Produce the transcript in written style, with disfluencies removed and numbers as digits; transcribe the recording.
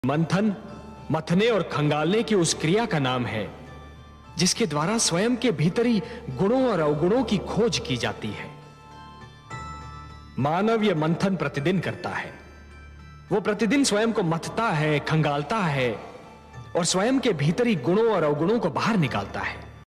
मंथन मथने और खंगालने की उस क्रिया का नाम है जिसके द्वारा स्वयं के भीतरी गुणों और अवगुणों की खोज की जाती है। मानव यह मंथन प्रतिदिन करता है। वो प्रतिदिन स्वयं को मथता है, खंगालता है और स्वयं के भीतरी गुणों और अवगुणों को बाहर निकालता है।